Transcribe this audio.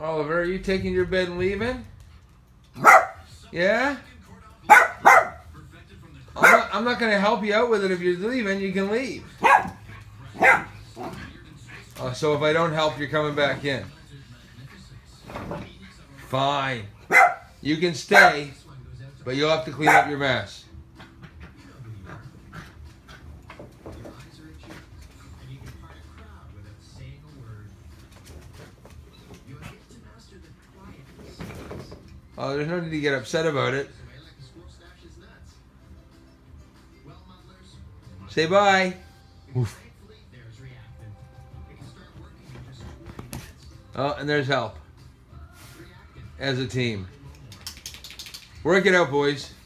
Oliver, are you taking your bed and leaving? Yeah? I'm not going to help you out with it. If you're leaving, you can leave. Oh, so if I don't help, you're coming back in. Fine. You can stay, but you'll have to clean up your mess. Oh, there's no need to get upset about it. Say bye. Oof. Oh, and there's help. As a team. Work it out, boys.